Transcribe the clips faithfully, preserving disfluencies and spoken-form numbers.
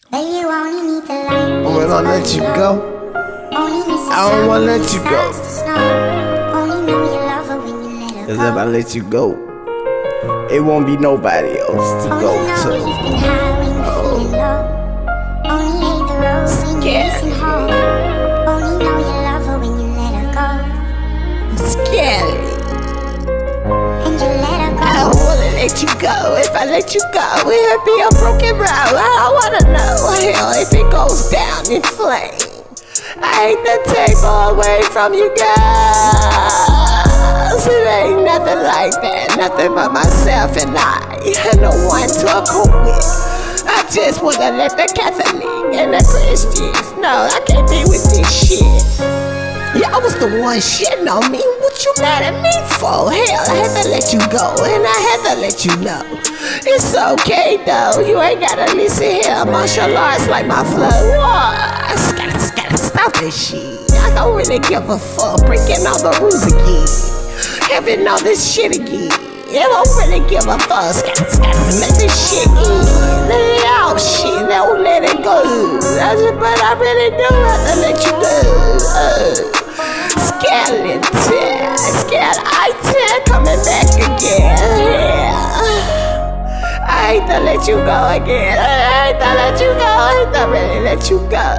Baby, you only need the light. When I let you go, I don't wanna let you go. Cause if I let you go, it won't be nobody else to go to. Scary. I don't wanna let you go. If I let you go, it'll be a broken road. I don't wanna know, hell, if it goes down in flames. I hate to take away from you guys. It ain't nothing like that, nothing but myself and I, and no one to cope with. I just wanna let the Catholic and the Christians know I can't be with this shit. Yeah, I was the one shitting on me. What you mad at me for? Hell, I had to let you go, and I had to let you know. It's okay though, you ain't gotta listen here. Martial arts like my flow. I gotta, gotta stop this shit. I don't really give a fuck, breaking all the rules again, having all this shit again. I don't really give a fuck. Gotta, gotta let this shit in. Let it out, shit. Don't let it go. That's it, but I really do have to let you go. Uh, Skeleton, skeleton, coming back again. Yeah. I hate to let you go again. I hate to let you go. I hate to really let you go.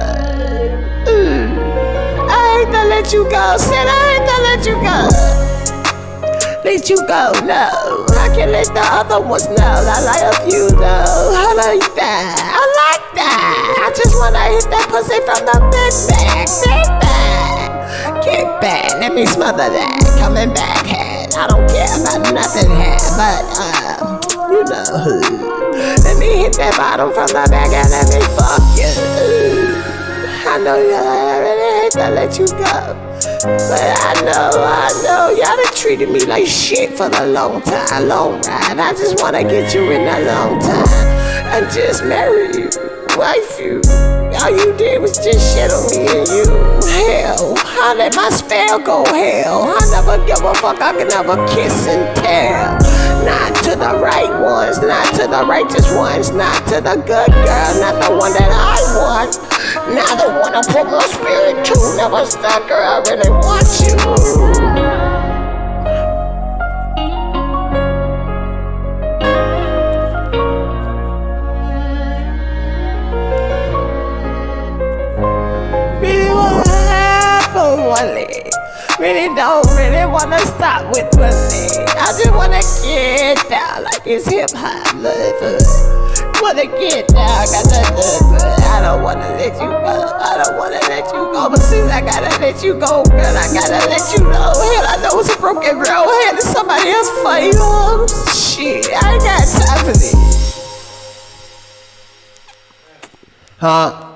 Mm. I hate to let you go. Said I hate to let you go. Let you go, no. I can let the other ones know. I like you though. I like that. I like that. I just wanna hit that pussy from the big back. Big back. Get back. Let me smother that. Coming back head. I don't care about nothing head, but uh, you know who. Let me hit that bottom from the back and let me fuck you. I know you. I really hate to let you go. But I know, I know, y'all done treated me like shit for the long time, long ride. I just wanna get you in a long time and just marry you, wife you. All you did was just shit on me and you. Hell, I let my spell go hell. I never give a fuck, I can never kiss and tell. Not to the right ones, not to the righteous ones, not to the good girl, not the one that I want. Not the one I put my spirit to. Never stuck her, I really want you. Really wanna have a Wally. Really don't really wanna stop with Wally. I just wanna get down like it's hip hop, love. Wanna get down, got the love. I don't wanna let you go. I don't wanna let you go. But since I gotta let you go, girl, I gotta let you know. Hell, I know it's a broken road. Hell, it's somebody else for you. Shit, I ain't got time for this. Huh?